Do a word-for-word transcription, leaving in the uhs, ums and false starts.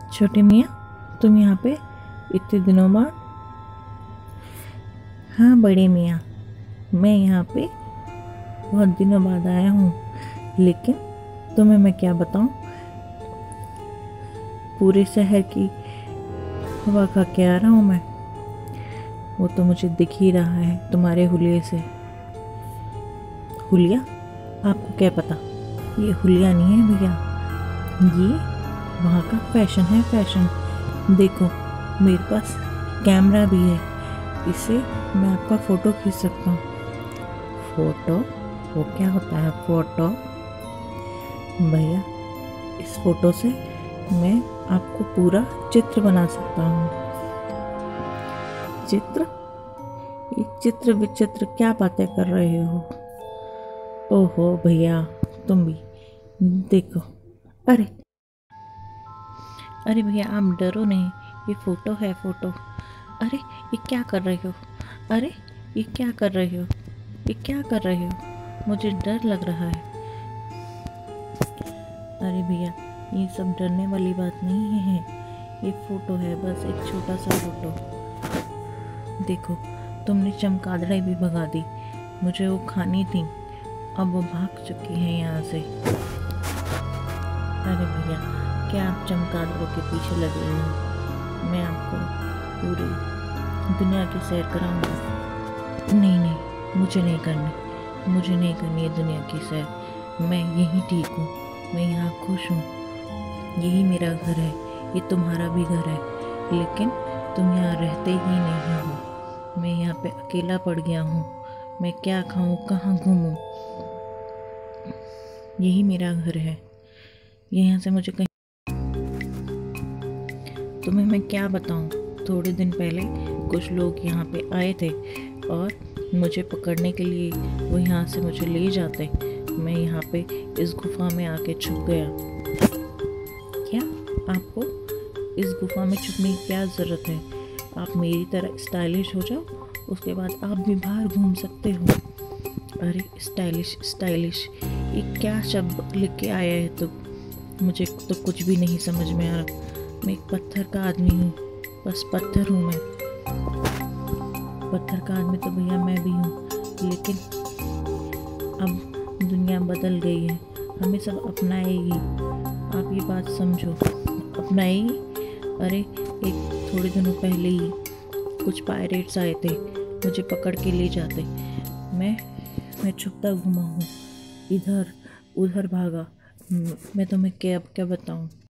छोटे मियाँ, तुम यहाँ पे इतने दिनों बाद? हाँ बड़े मियाँ, मैं यहाँ पे बहुत दिनों बाद आया हूँ, लेकिन तुम्हें मैं क्या बताऊँ, पूरे शहर की हवा खा के आ रहा हूँ मैं। वो तो मुझे दिख ही रहा है तुम्हारे हुलिये से। हुलिया? आपको क्या पता, ये हुलिया नहीं है भैया, ये वहाँ का फैशन है, फैशन। देखो मेरे पास कैमरा भी है, इससे मैं आपका फ़ोटो खींच सकता हूँ। फ़ोटो? वो क्या होता है फ़ोटो? भैया इस फ़ोटो से मैं आपको पूरा चित्र बना सकता हूँ। चित्र? ये चित्र विचित्र क्या बातें कर रहे हो? ओहो भैया तुम भी देखो। अरे अरे भैया आप डरो नहीं, ये फ़ोटो है फ़ोटो। अरे ये क्या कर रहे हो? अरे ये क्या कर रहे हो? ये क्या कर रहे हो? मुझे डर लग रहा है। अरे भैया ये सब डरने वाली बात नहीं है, ये फ़ोटो है, बस एक छोटा सा फ़ोटो। देखो तुमने चमगादड़ें भी भगा दी, मुझे वो खानी थी, अब वो भाग चुकी हैं यहाँ से। अरे भैया क्या आप चमगादड़ों के पीछे लगे हुए हो? मैं आपको पूरी दुनिया की सैर कराऊंगा। नहीं नहीं मुझे नहीं करनी, मुझे नहीं करनी है दुनिया की सैर। मैं यहीं ठीक हूँ, मैं यहाँ खुश हूँ, यही मेरा घर है, ये तुम्हारा भी घर है, लेकिन तुम यहाँ रहते ही नहीं हो। मैं यहाँ पे अकेला पड़ गया हूँ, मैं क्या खाऊँ, कहाँ घूमूँ? यही मेरा घर है, यहाँ से मुझे कहीं। तुम्हें मैं क्या बताऊँ, थोड़े दिन पहले कुछ लोग यहाँ पे आए थे और मुझे पकड़ने के लिए वो यहाँ से मुझे ले जाते। मैं यहाँ पे इस गुफा में आके छुप गया। क्या आपको इस गुफा में छुपने की क्या ज़रूरत है? आप मेरी तरह स्टाइलिश हो जाओ, उसके बाद आप भी बाहर घूम सकते हो। अरे स्टाइलिश स्टाइलिश ये क्या शब्द लिख के आया है? तो मुझे तो कुछ भी नहीं समझ में आ रहा। मैं एक पत्थर का आदमी हूँ, बस पत्थर हूँ मैं। पत्थर का आदमी तो भैया मैं भी हूँ, लेकिन अब दुनिया बदल गई है, हमें सब अपनाएगी। आप ये बात समझो, अपनाएगी। अरे एक थोड़े दिनों पहले ही कुछ पायरेट्स आए थे, मुझे पकड़ के ले जाते। मैं मैं छुपता घुमा हूँ, इधर उधर भागा। मैं तुम्हें क्या क्या बताऊँ।